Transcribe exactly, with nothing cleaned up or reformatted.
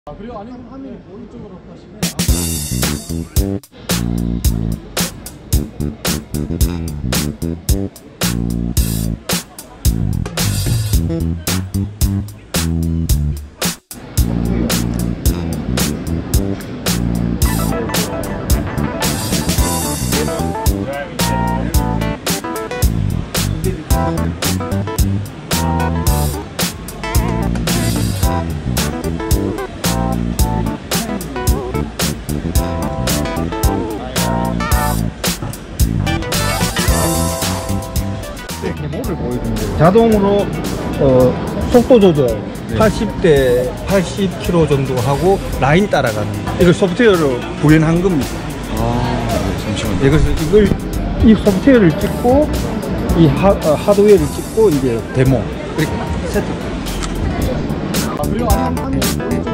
아, 그리고 아니면 화면이 오른쪽으로 가시면 데모를 보여주는데 자동으로 어, 속도 조절 네. 팔십 대 팔십 킬로미터 정도 하고 라인 따라가는 이걸 소프트웨어로 구현한 겁니다. 아, 네, 잠시만요. 네, 그래서 이걸 이 소프트웨어를 찍고 이 하, 어, 하드웨어를 찍고 이제 데모 이렇게 세트. 아, 그리고 아니면 화면이 오른쪽으로